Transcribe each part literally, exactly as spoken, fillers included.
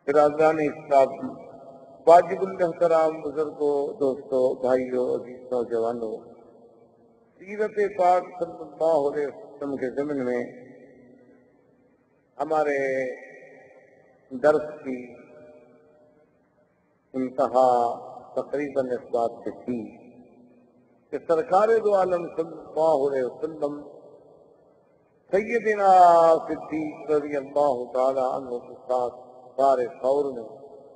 برادران اسلام، واجب الاحترام بزرگوں، دوستوں، بھائیوں، عزیز نوجوانوں، سیرت پاک صلی اللہ علیہ وسلم کے ضمن میں ہمارے درس کی انتہا تقریباً اس بات سے تھی کہ سرکار دو عالم صلی اللہ علیہ وسلم سیدنا صدیق رضی اللہ تعالی عنہ کے ساتھ غار ثور میں،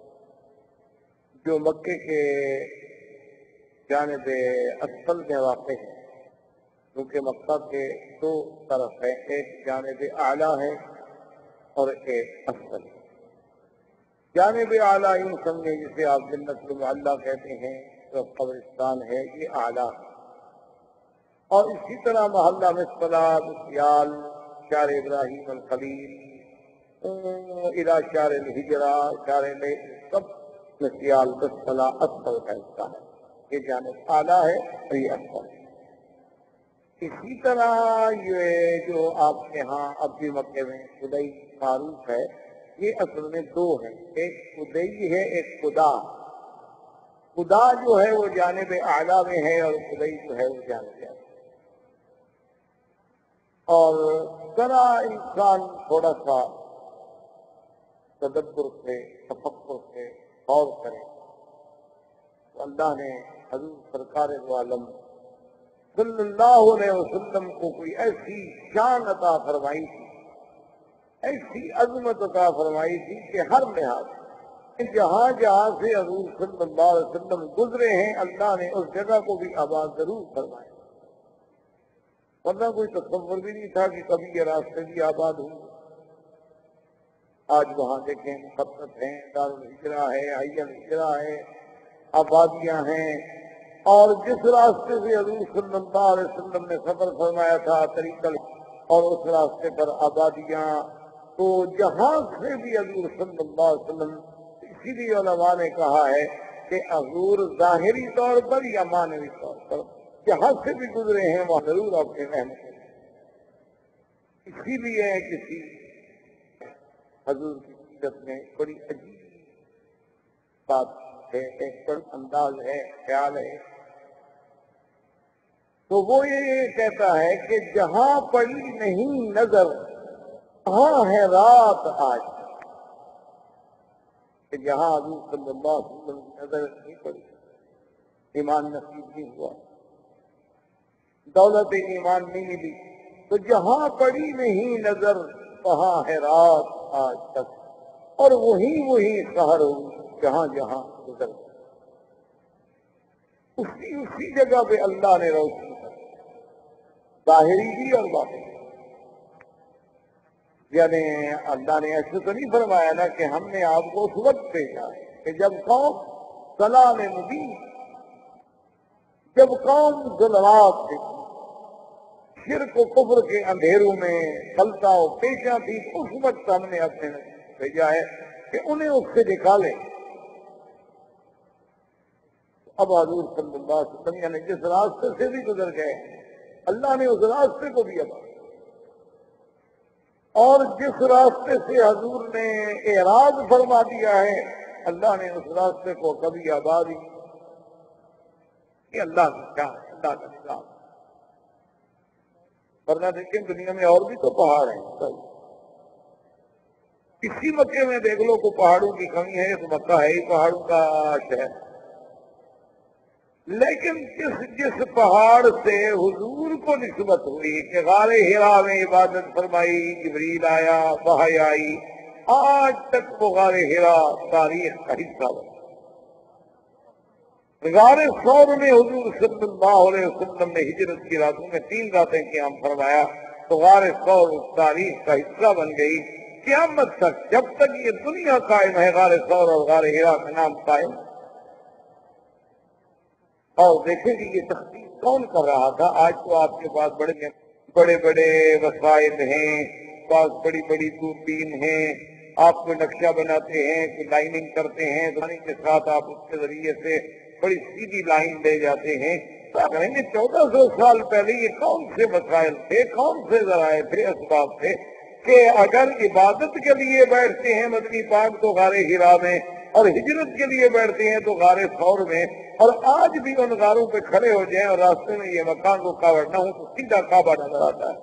جو مکے کے جانب اسفل میں واقع ہے، کیونکہ مکہ کے دو طرف ہے، ایک جانب اعلیٰ ہے اور ایک اسفل ہے۔ جانب اعلیٰ یوں سمجھیں جسے آپ جنت المعلیٰ کہتے ہیں، جو قبرستان ہے، یہ اعلیٰ ہے، اور اسی طرح محلہ مسفلہ، مسیال، شار ابراہیم الخلیل، الى شار الہجرہ، شار لے، سب مسیال مسفلہ اسفل کا حصہ ہے۔ یہ جانب اعلیٰ ہے اور یہ اسفل ہے۔ اسی طرح یہ جو آپ کے ہاں اب بھی مکے میں خدائی معروف ہے، یہ اصل میں دو ہیں، ایک خدائی ہے، ایک خدا۔ خدا جو ہے وہ جانب اعلیٰ میں ہے اور خدائی جو ہے وہ جانب اعلیٰ۔ اور ذرا انسان تھوڑا سا تدبر سے، تفکر سے غور کرے تو اللہ نے حضور سرکار دو عالم صلی اللہ علیہ وسلم کو کوئی ایسی شان عطا فرمائی تھی، ایسی عظمت عطا فرمائی تھی کہ ہر لحاظ جہاں جہاں سے حضور صلی اللہ علیہ وسلم گزرے ہیں، اللہ نے اس جگہ کو بھی آباد ضرور فرمایا، ورنہ کوئی تصور بھی نہیں تھا کہ کبھی یہ راستے بھی آباد ہوں۔ آج وہاں دیکھیں مخطط ہیں، دارالہجرہ ہے، حی الہجرہ ہے، آبادیاں ہیں، اور جس راستے سے حضور صلی اللہ علیہ وسلم نے سفر فرمایا تھا طریقہ، اور اس راستے پر آبادیاں، تو جہاں سے بھی حضور صلی اللہ علیہ وسلم، اسی لیے علماء نے کہا ہے کہ حضور ظاہری طور پر یا معنوی طور پر جہاں سے بھی گزرے ہیں وہ ضرور اپنے رحمت ہیں۔ اسی لیے کسی حضور کی سیرت میں بڑی عجیب بات ہے، ایک بڑا انداز ہے، خیال ہے، تو وہ یہ کہتا ہے کہ جہاں پڑی نہیں نظر وہاں ہے رات آج، کہ جہاں حضور صلی اللہ علیہ وسلم کی نظر نہیں پڑی، ایمان نصیب نہیں ہوا، دولت ایمان نہیں ملی، تو جہاں پڑی نہیں نظر وہاں ہے رات آج تک، اور وہی وہی سحر ہوئی جہاں جہاں گزر گئے۔ اسی اسی جگہ پہ اللہ نے روشنی کر، ظاہری بھی اور باطنی۔ یعنی اللہ نے ایسے تو نہیں فرمایا نا کہ ہم نے آپ کو اس وقت بھیجا ہے کہ جب قوم ضلال مبین، جب قوم ظلمات تھی، شرک و کفر کے اندھیروں میں خلطہ و پیشہ تھی، اس وقت ہم نے اپنے بھیجا ہے کہ انہیں اس سے نکالے۔ اب حضور صلی اللہ علیہ وسلم یعنی جس راستے سے بھی گزر گئے، اللہ نے اس راستے کو بھی آباد، اور جس راستے سے حضور نے اعراض فرما دیا ہے، اللہ نے اس راستے کو کبھی آباد ہی، یہ اللہ کا کام ہے، اللہ کا نظام۔ ورنہ دیکھیں دنیا میں اور بھی تو پہاڑ ہیں، اسی مکے میں دیکھ لو کو پہاڑوں کی کمی ہے، تو مکہ ہے ہی پہاڑوں کا شہر، لیکن جس جس پہاڑ سے حضور کو نسبت ہوئی کہ غار حرا میں عبادت فرمائی، جبریل آیا، وحی آئی، آج تک وہ غار حرا تاریخ کا حصہ بنا۔ غار ثور میں حضور صلی اللہ علیہ وسلم نے ہجرت کی راتوں میں تین راتیں قیام فرمایا، تو غار ثور تاریخ کا حصہ بن گئی قیامت تک، جب تک یہ دنیا قائم ہے غار ثور اور غار حرا کا نام قائم۔ اور دیکھیں کہ یہ تخطیط کون کر رہا تھا؟ آج تو آپ کے پاس بڑے بڑے بڑے وسائل ہیں، پاس بڑی بڑی دوربین ہیں، آپ کو نقشہ بناتے ہیں، کوئی لائننگ کرتے ہیں، پانی کے ساتھ آپ اس کے ذریعے سے بڑی سیدھی لائن لے جاتے ہیں۔ کہیں گے چودہ سو سال پہلے یہ کون سے وسائل تھے، کون سے ذرائع تھے، اسباب تھے، کہ اگر عبادت کے لیے بیٹھتے ہیں مدنی پاک تو غار حرا میں، اور ہجرت کے لیے بیٹھتے ہیں تو غار ثور میں، اور آج بھی ان غاروں پہ کھڑے ہو جائیں اور راستے میں یہ مکان رکاوٹ نہ ہو تو سیدھا کعبہ نظر آتا ہے.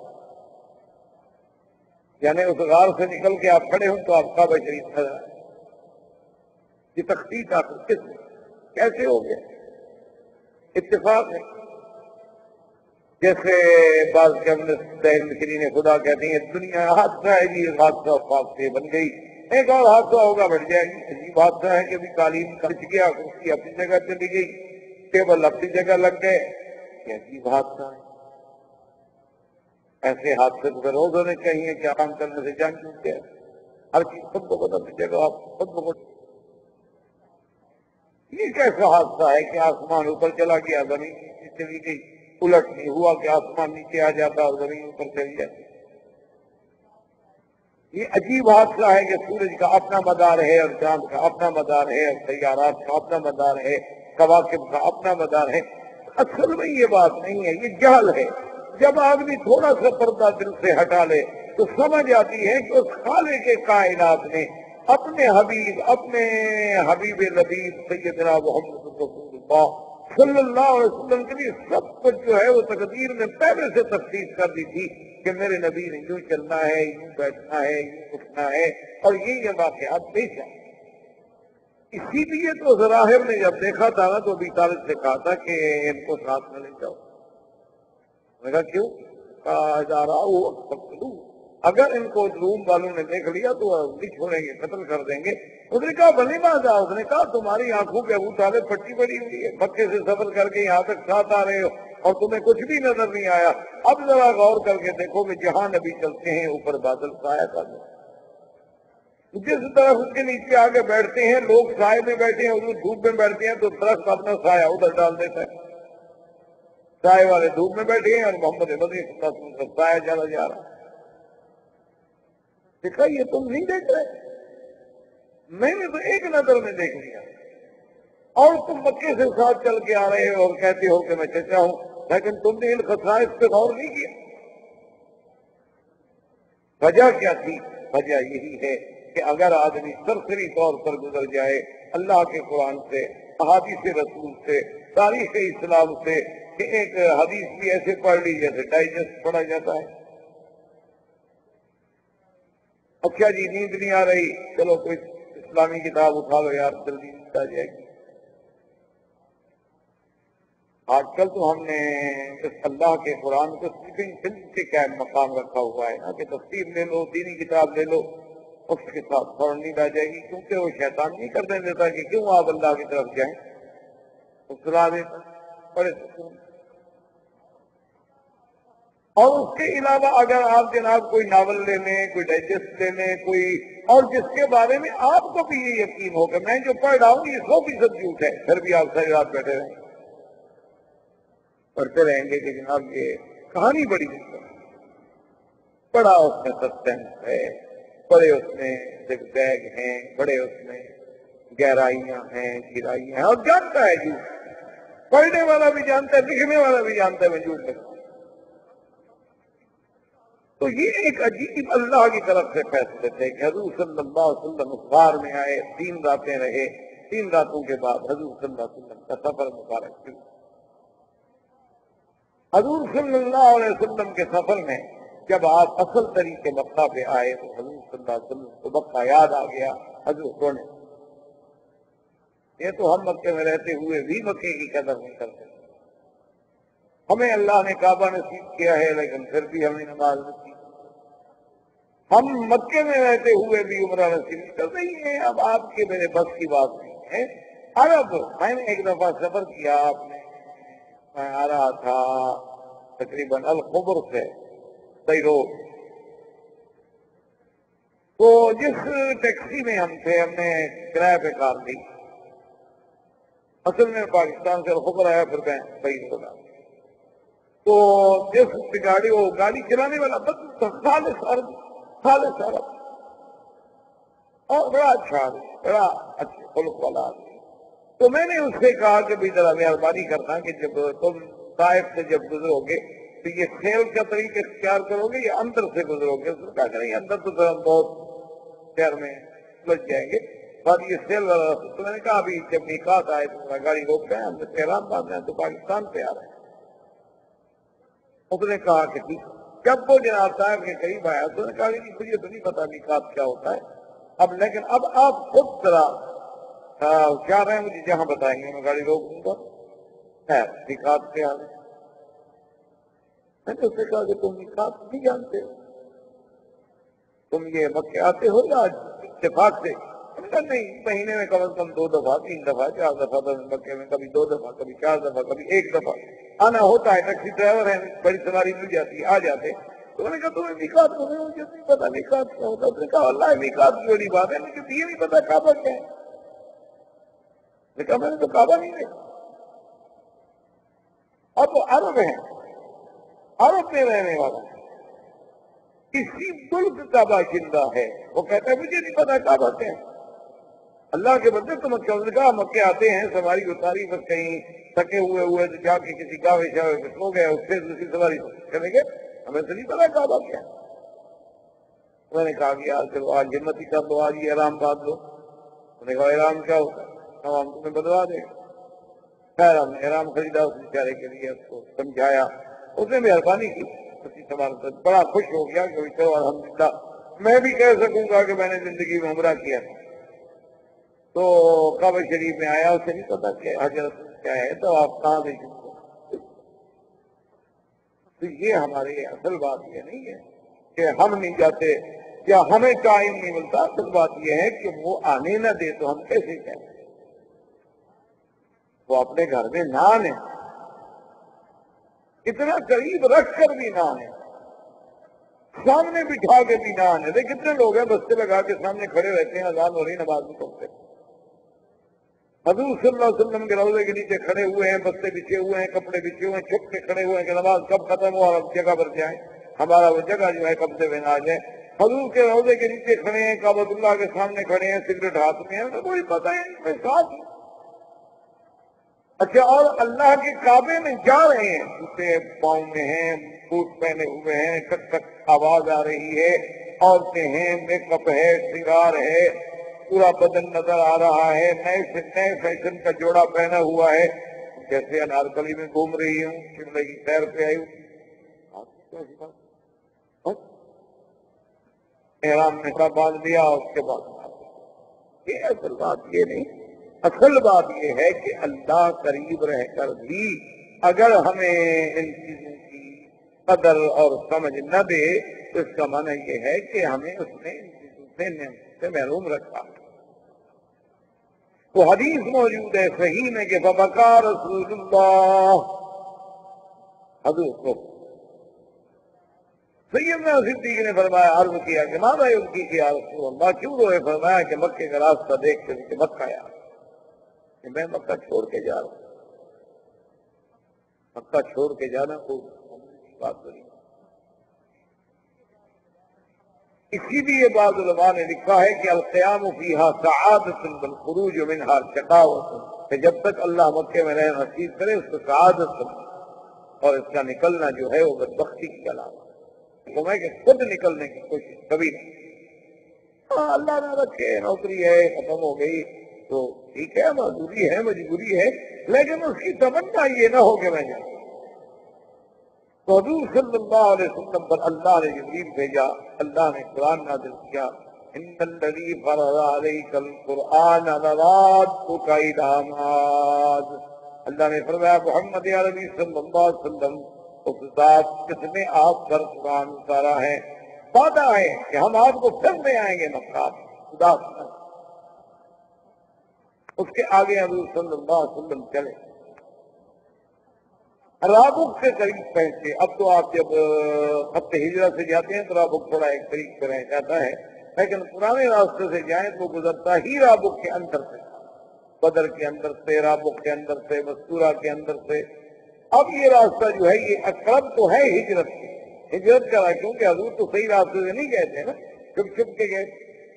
یعنی اس غار سے نکل کے آپ کھڑے ہوں تو آپ کعبہ شریف نظر آئے. یہ تخطیط آخر کس میں کیسے ہو گیا؟ اتفاق ہے. جیسے بعض کے اپنے مشرین خدا کہتے ہیں دنیا حادثہ ہے جی، حادثہ پاک سے بن گئی، ایک اور حادثہ ہوگا بڑھ جائے گی. عجیب حادثہ ہے کہ ابھی قالین کھچ گیا، کرسی اپنی جگہ چلی گئی، ٹیبل اپنی جگہ لگ گئے. یہ عجیب حادثہ ہے. ایسے حادثے تو روز ہونے چاہیے کہ آرام کرنے سے جان چوٹ گیا. ہر چیز خود بخود اپنی جگہ خود بخود. یہ کیسا حادثہ ہے کہ آسمان اوپر چلا گیا، زمین نیچے چلی گئی؟ الٹ نہیں ہوا کہ آسمان نیچے آ جاتا اور زمین اوپر چلی جاتی. یہ عجیب حادثہ ہے کہ سورج کا اپنا مدار ہے اور چاند کا اپنا مدار ہے اور سیارات کا اپنا مدار ہے، کواکب کا اپنا مدار ہے. اصل میں یہ بات نہیں ہے، یہ جہل ہے. جب آدمی تھوڑا سا پردہ دل سے ہٹا لے تو سمجھ آتی ہے کہ اس خالق کے کائنات نے اپنے حبیب اپنے حبیب لبیب سیدنا محمد رسول اللہ صلی اللہ علیہ وسلم کے لیے سب کچھ جو ہے وہ تقدیر نے پہلے سے تخصیص کر دی تھی کہ میرے نبی نے یوں چلنا ہے، یوں بیٹھنا ہے، یوں اٹھنا ہے، اور یہ یہ واقعات پیش آئے. اسی لیے تو ظراہر نے جب دیکھا تھا نا تو ابھی طالب سے کہا تھا کہ ان کو ساتھ میں لے جاؤ. میں کہا کیوں؟ کہا جا رہا ہوں اگر ان کو روم والوں نے دیکھ لیا تو نہیں چھوڑیں گے، قتل کر دیں گے. اس نے کہا بھلی بات ہے. اس نے کہا تمہاری آنکھوں پہ ابو طالب پٹی پڑی ہوئی ہے، مکے سے سفر کر کے یہاں تک ساتھ آ رہے ہو اور تمہیں کچھ بھی نظر نہیں آیا. اب ذرا غور کر کے دیکھو کہ جہاں نبی چلتے ہیں اوپر بادل سایہ کر دیں، جس طرف اس کے نیچے آگے بیٹھتے ہیں لوگ سائے میں بیٹھے ہیں، حضور دھوپ میں بیٹھتے ہیں تو درخت اپنا سایہ ادھر ڈال دیتا ہے. سائے والے دھوپ میں بیٹھے ہیں اور محمد مدنی صلی اللہ علیہ وسلم کا سایہ چلا جا رہا ہے. دیکھا یہ تم نہیں دیکھ رہے، میں نے تو ایک نظر میں دیکھ لیا، اور تم مکے سے ساتھ چل کے آ رہے ہو اور کہتے ہو کہ میں چچا ہوں، لیکن تم نے ان خصائص پہ غور نہیں کیا. وجہ کیا تھی؟ وجہ یہی ہے کہ اگر آدمی سرسری طور پر گزر جائے اللہ کے قرآن سے، احادیث رسول سے، تاریخ اسلام سے، کہ ایک حدیث بھی ایسے پڑھ لی جیسے ڈائجسٹ پڑھا جاتا ہے. اچھا جی نیند نہیں آ رہی، چلو کوئی اسلامی کتاب اٹھا لو یار جلدی نیند آ جائے گی. آج کل تو ہم نے اس اللہ کے قرآن کو سلیپنگ فلم سے کیا مقام رکھا ہوا ہے نا کہ تفسیر لے لو، دینی کتاب لے لو، اس کے ساتھ فوراً نیند آ جائے گی. کیونکہ وہ شیطان نہیں کرنے دیتا کہ کیوں آپ اللہ کی طرف جائیں، وہ سلا دیتا بڑے سکون. اور اس کے علاوہ اگر آپ جناب کوئی ناول لے لیں، کوئی ڈائجسٹ لے لیں، کوئی اور جس کے بارے میں آپ کو بھی یہ یقین ہو کہ میں جو پڑھ رہا ہوں یہ سو فیصد جھوٹ ہے، پھر بھی آپ ساری رات بیٹھے رہیں پڑھتے رہیں گے کہ جناب یہ کہانی بڑی بڑا اس میں سسپینس ہے، بڑے اس میں زگ زیگ ہیں، بڑے اس میں گہرائیاں ہیں، گہرائیاں ہیں، اور جانتا ہے جھوٹ. پڑھنے والا بھی جانتا ہے، لکھنے والا بھی جانتا ہے میں جھوٹ کرتا ہوں. تو یہ ایک عجیب اللہ کی طرف سے فیصلے تھے کہ حضور صلی اللہ علیہ وسلم اس غار میں آئے، تین راتیں رہے. تین راتوں کے بعد حضور صلی اللہ علیہ وسلم کا سفر مبارک شروع. حضور صلی اللہ علیہ وسلم کے سفر میں جب آپ اصل طریقے مکہ پہ آئے تو حضور صلی اللہ علیہ وسلم کو مکہ یاد آ گیا. حضور سونے یہ تو ہم مکے میں رہتے ہوئے بھی مکے کی قدر نہیں کرتے. ہمیں اللہ نے کعبہ نصیب کیا ہے لیکن پھر بھی ہمیں نماز نصیب. ہم مکے میں رہتے ہوئے بھی عمرہ نصیب نہیں کرتے. یہ اب آپ کے میرے بس کی بات نہیں ہے. عرب میں نے ایک دفعہ سفر کیا، آپ نے میں آ رہا تھا تقریباً الخبر سے سیرو، تو جس ٹیکسی میں ہم تھے ہم نے کرایہ پہ کار لی. اصل میں پاکستان سے الخبر آیا پھر میں صحیح ہوگا. تو جس گاڑی وہ گاڑی چلانے والا بس خالص عرب خالص عرب اور بڑا اچھا بڑا اچھا خلق والا آدمی. تو میں نے اس سے کہا کہ بھی ذرا مہربانی کرنا کہ جب تم طائف سے جب گزرو گے تو یہ کھیل کا طریقہ اختیار کرو گے یا اندر سے گزرو گے؟ اس نے کہا کریں اندر تو پھر ہم بہت شہر میں بچ جائیں گے، بعد یہ سیل والا تو میں نے کہا ابھی جب میقات آئے تو گاڑی روکتے ہیں، ہم نے تہران باندھ ہیں تو پاکستان پہ آ رہے ہیں۔ اس نے کہا کہ ٹھیک، جب وہ جناب صاحب کے قریب آیا تو نے کہا کہ مجھے تو نہیں پتا میقات کیا ہوتا ہے اب، لیکن اب آپ خود ذرا کیا رہے ہیں مجھے جہاں بتائیں گے میں گاڑی روک دوں گا، ہے میقات پہ آ رہے ہیں۔ میں نے اس سے کہا کہ تم میقات نہیں جانتے، تم یہ مکے آتے ہو یا اتفاق سے؟ میں نے کہا نہیں، مہینے میں کم از کم دو دفعہ تین دفعہ چار دفعہ تو مکے میں کبھی دو دفعہ کبھی چار دفعہ کبھی ایک دفعہ آنا ہوتا ہے، ٹیکسی ڈرائیور ہے، بڑی سواری مل جاتی ہے آ جاتے۔ تو میں نے کہا تمہیں میقات کو مجھے نہیں پتا میقات کیا ہوتا؟ اس نے کہا اللہ میقات کی بڑی بات ہے، مجھے یہ نہیں پتا کعبہ کیا ہے۔ میں نے کہا میں نے تو کعبہ نہیں دیکھا۔ اب وہ عرب ہیں، عرب میں رہنے والا ہے، کسی ملک کا باشندہ ہے، وہ کہتا ہے مجھے نہیں پتا کعبہ کیا ہے۔ اللہ کے بندے تو مکہ نے کہا مکے آتے ہیں سواری اتاری بس کہیں تھکے ہوئے ہوئے تو جا کے کسی گاوے شاوے پہ سو گئے، اس سے دوسری سواری چلیں گے، ہمیں تو نہیں پتا کعبہ کیا ہے۔ میں نے کہا کہ یار چلو آج ہمت ہی کر دو، آج یہ احرام باندھ دو۔ میں نے کہا احرام کیا ہوتا ہے؟ اب ہم تمہیں بدلا دیں گے۔ خیر ہم نے احرام خریدا اس بیچارے کے لیے، اس کو سمجھایا، اس نے مہربانی کی، بڑا خوش ہو گیا کہ چلو الحمدللہ میں بھی کہہ سکوں گا کہ میں نے زندگی میں عمرہ کیا۔ تو کعبہ شریف میں آیا، اسے نہیں پتا کہ حضرت کیا ہے، تو آپ کہاں سے شروع کریں؟ تو یہ ہمارے اصل بات یہ نہیں ہے کہ ہم نہیں جاتے یا ہمیں ٹائم نہیں ملتا، اصل بات یہ ہے کہ وہ آنے نہ دے تو ہم کیسے جائیں؟ وہ اپنے گھر میں نہ آنے، اتنا قریب رکھ کر بھی نہ آنے، سامنے بٹھا کے بھی نہ آنے دے۔ کتنے لوگ ہیں بستے لگا کے سامنے کھڑے رہتے ہیں، اذان ہو رہی نماز نہیں پڑھتے۔ حضور صلی اللہ علیہ وسلم کے روضے کے نیچے کھڑے ہوئے ہیں، بستے بچھے ہوئے ہیں، کپڑے بچھے ہوئے ہیں، چھپ کے کھڑے ہوئے ہیں کہ نماز کب ختم ہو اور ہم جگہ پر جائیں، ہمارا وہ جگہ جو ہے قبضے میں نہ آ جائے۔ حضور کے روضے کے نیچے کھڑے ہیں، کعبۃ اللہ کے سامنے کھڑے ہیں، سگریٹ ہاتھ میں ہے، کوئی پتہ ہے نہیں ساتھ۔ اچھا، اور اللہ کے کعبے میں جا رہے ہیں، جوتے پاؤں میں ہیں، بوٹ پہنے ہوئے ہیں، ٹک ٹک آواز آ رہی ہے، عورتیں ہیں، میک اپ ہے، سنگار ہے، پورا بدن نظر آ رہا ہے، نئے سے نئے فیشن کا جوڑا پہنا ہوا ہے، جیسے انارکلی میں گھوم رہی ہوں، شملے کی سیر پہ آئی ہوں، احرام میں سب باندھ دیا، اس کے بعد یہ اصل بات یہ نہیں، اصل بات یہ ہے کہ اللہ قریب رہ کر بھی اگر ہمیں ان چیزوں کی قدر اور سمجھ نہ دے تو اس کا معنی یہ ہے کہ ہمیں اس نے ان چیزوں سے نعمت سے محروم رکھا۔ تو حدیث موجود ہے صحیح میں کہ فبکا رسول اللہ، حضور کو سیدنا صدیق نے فرمایا، عرض کیا کہ ماذا یبکی کہ یا رسول اللہ، کیوں روئے؟ فرمایا کہ مکے کا راستہ دیکھ کے کہ مکہ یا کہ میں مکہ چھوڑ کے جا رہا ہوں۔ مکہ چھوڑ کے جانا کوئی بات نہیں۔ اسی لیے بعض علماء نے لکھا ہے کہ القیام فیہا سعادت والخروج منہا شقاوت، کہ جب تک اللہ مکے میں رہنا نصیب کرے اس کو سعادت سمجھے، اور اس کا نکلنا جو ہے وہ بدبختی کی علامت ہے، تو میں کہ خود نکلنے کی کوشش کبھی نہیں۔ ہاں اللہ نے رکھے، نوکری ہے ختم ہو گئی تو ٹھیک ہے، معذوری ہے، مجبوری ہے، لیکن اس کی تمنا یہ نہ ہو کہ میں جاؤں۔ تو حضور صلی اللہ علیہ وسلم پر اللہ نے جبریل بھیجا، اللہ نے قرآن نازل کیا، ان الذی فرض علیک القرآن لرادک الی معاد۔ اللہ نے فرمایا محمد عربی صلی اللہ علیہ وسلم، اس ذات جس نے آپ پر قرآن اتارا ہے وعدہ ہے کہ ہم آپ کو پھر لے آئیں گے مکہ، خدا سنا۔ اس کے آگے حضور صلی اللہ علیہ وسلم چلے، رابق کے قریب پہنچے۔ اب تو آپ جب خط ہجرت سے جاتے ہیں تو رابق تھوڑا ایک طریق پہ رہ جاتا ہے، لیکن پرانے راستے سے جائیں تو گزرتا ہی رابق کے اندر سے، بدر کے اندر سے، رابق کے اندر سے، مستورہ کے اندر سے۔ اب یہ راستہ جو ہے یہ اقرب تو ہے ہجرت کی، ہجرت کا، کیونکہ حضور تو صحیح راستے سے نہیں گئے تھے نا، چھپ چھپ کے گئے،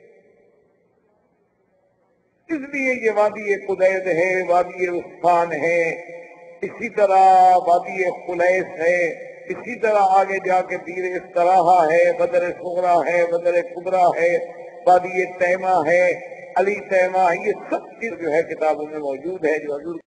اس لیے یہ وادی قدید ہے، وادی عثمان ہے، اسی طرح وادی خلیس ہے، اسی طرح آگے جا کے دیر استراحہ ہے، بدر صغرا ہے، بدر کبرا ہے، وادی تیمہ ہے، علی تیمہ، یہ سب چیز جو ہے کتابوں میں موجود ہے جو حضور